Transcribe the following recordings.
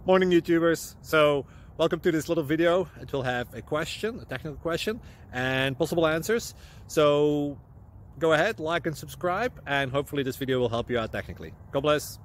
Morning YouTubers. So welcome to this little video. It will have a question, a technical question, and possible answers. So go ahead, like and subscribe, and hopefully this video will help you out technically. God bless.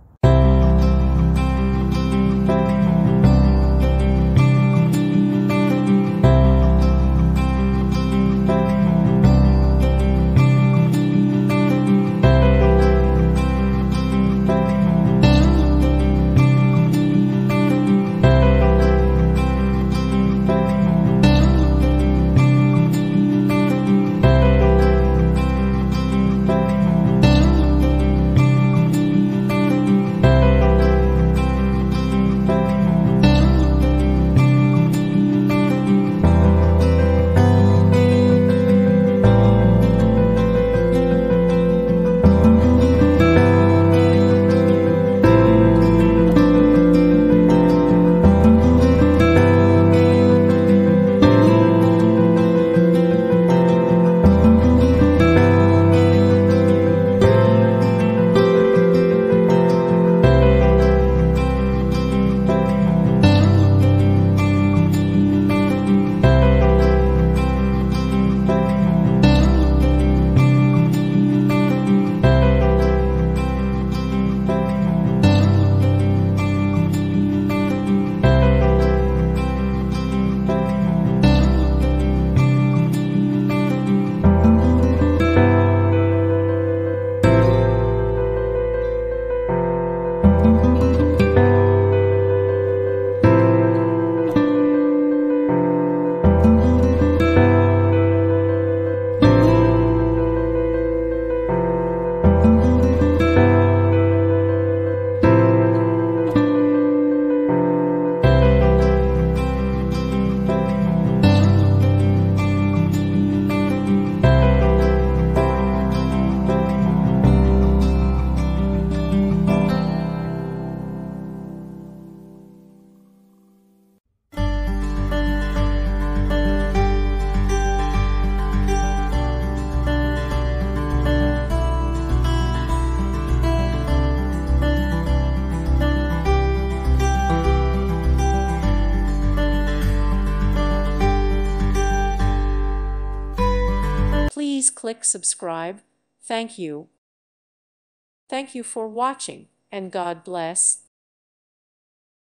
Please click subscribe. Thank you. Thank you for watching, and God bless.